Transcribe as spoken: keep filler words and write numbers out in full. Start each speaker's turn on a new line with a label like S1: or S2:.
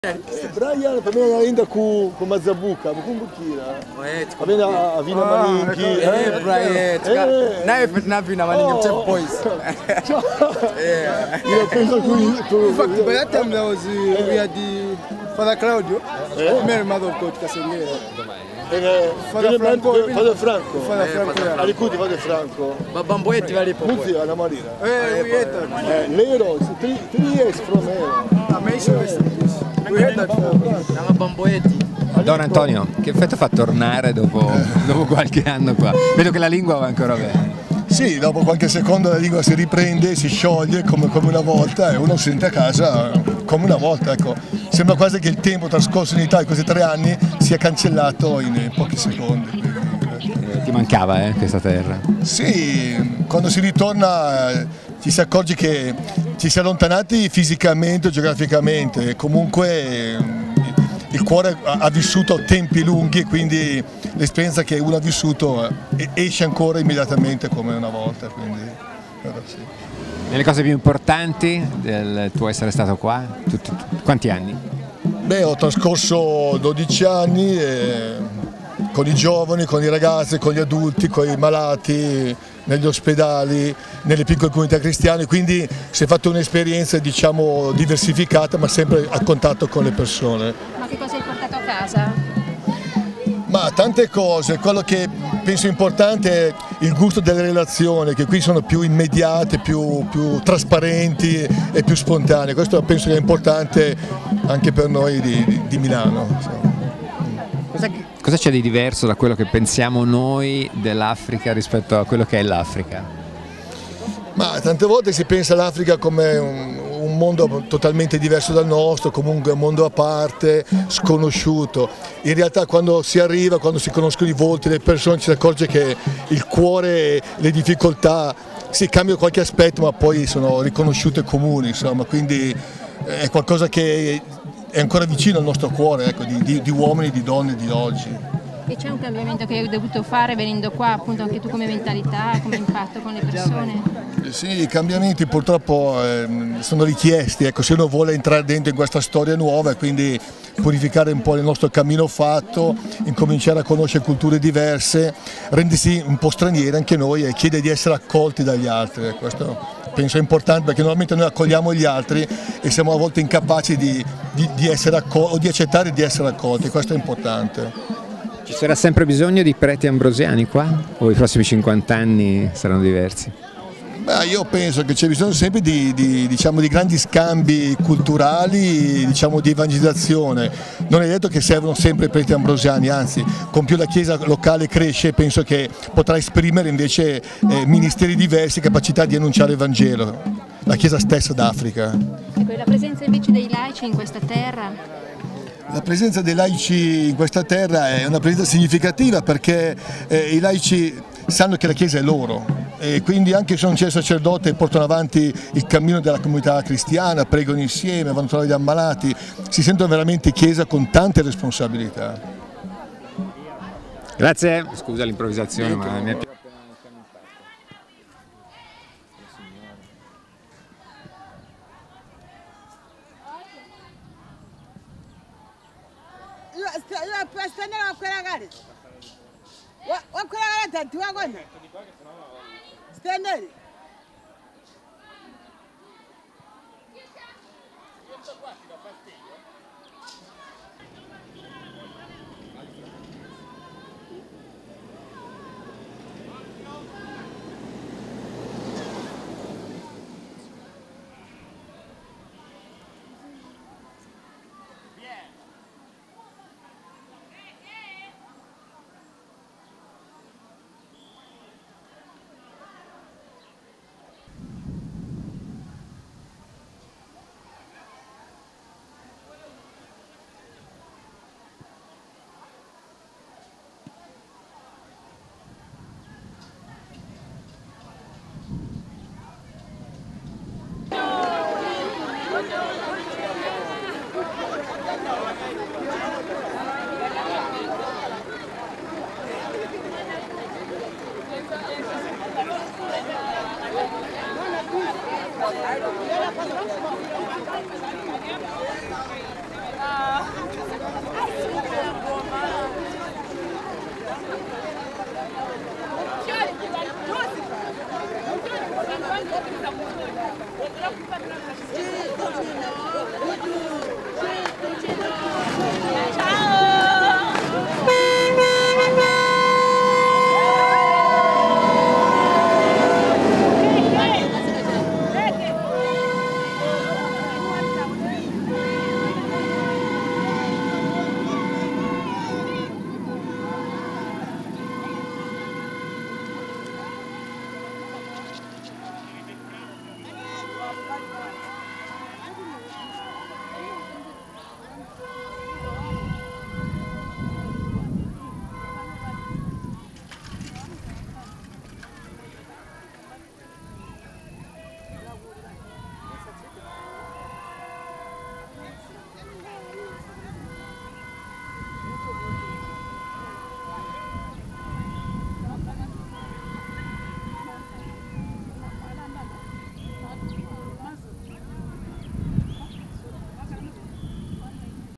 S1: Brian per me ainda com com Mazabuca, com Bukira. Avendo a Vina Maninki.
S2: Eh, Brian. Nai na Vina Maninki Chef Boys.
S1: Yeah. Io penso qui
S3: In fact, by that time there was uh, we had the Father Claudio, Mary Mother of God Casengera.
S1: Father Franco, Father Franco.
S3: Father Franco.
S1: Alicudi Father Franco.
S2: Bamboetti vale po'.
S1: Muzi alla Marina.
S3: Eh, we had that.
S1: Eh, Lero, three three years from here.
S3: Amazing. We had that.
S2: Siamo Bamboetti.
S4: Don Antonio, che effetto fa tornare dopo, dopo qualche anno qua? Vedo che la lingua va ancora bene.
S1: Sì, dopo qualche secondo la lingua si riprende, si scioglie come, come una volta e uno si sente a casa come una volta. Ecco. Sembra quasi che il tempo trascorso in Italia, questi tre anni, sia cancellato in pochi secondi.
S4: Eh, ti mancava eh, questa terra?
S1: Sì, quando si ritorna eh, ci si accorge che ci si è allontanati fisicamente, geograficamente, e comunque eh, il cuore ha, ha vissuto tempi lunghi e quindi l'esperienza che uno ha vissuto eh, esce ancora immediatamente come una volta. Quindi, però sì.
S4: Nelle cose più importanti del tuo essere stato qua? Tutti, quanti anni?
S1: Beh, ho trascorso dodici anni eh, con i giovani, con i ragazzi, con gli adulti, con i malati, negli ospedali, nelle piccole comunità cristiane, quindi si è fatta un'esperienza diciamo diversificata ma sempre a contatto con le persone.
S5: Ma che cosa hai portato a casa?
S1: Ma tante cose, quello che penso importante è il gusto delle relazioni, che qui sono più immediate, più, più trasparenti e più spontanee, questo penso che è importante anche per noi di, di, di Milano.
S4: Cosa c'è di diverso da quello che pensiamo noi dell'Africa rispetto a quello che è l'Africa?
S1: Ma tante volte si pensa all'Africa come un, un mondo totalmente diverso dal nostro, comunque un mondo a parte, sconosciuto. In realtà quando si arriva, quando si conoscono i volti delle persone ci si accorge che il cuore, le difficoltà, si cambiano qualche aspetto ma poi sono riconosciute comuni, insomma, quindi è qualcosa che è ancora vicino al nostro cuore, ecco, di, di, di uomini, di donne di oggi.
S5: E c'è un cambiamento che hai dovuto fare venendo qua, appunto anche tu come mentalità, come impatto con le persone?
S1: Sì, i cambiamenti purtroppo eh, sono richiesti, ecco, se uno vuole entrare dentro in questa storia nuova e quindi purificare un po' il nostro cammino fatto, incominciare a conoscere culture diverse, rendersi un po' stranieri anche noi e chiedere di essere accolti dagli altri. Questo penso è importante perché normalmente noi accogliamo gli altri e siamo a volte incapaci di, di, di essere accolti o di accettare di essere accolti, questo è importante.
S4: Ci sarà sempre bisogno di preti ambrosiani qua? O i prossimi cinquanta anni saranno diversi?
S1: Beh, io penso che c'è bisogno sempre di, di, diciamo, di grandi scambi culturali, diciamo, di evangelizzazione. Non è detto che servono sempre preti ambrosiani, anzi, con più la Chiesa locale cresce penso che potrà esprimere invece eh, ministeri diversi, capacità di annunciare il Vangelo, la Chiesa stessa d'Africa.
S5: Ecco, e la presenza invece dei laici in questa terra?
S1: La presenza dei laici in questa terra è una presenza significativa perché eh, i laici sanno che la Chiesa è loro e quindi anche se non c'è il sacerdote portano avanti il cammino della comunità cristiana, pregano insieme, vanno a trovare gli ammalati, si sentono veramente Chiesa con tante responsabilità.
S4: Grazie, scusa l'improvvisazione ma mi è piaciuto.
S6: Io per stare a quella gara. Wa quella gara tanti wa gonna. Staneri.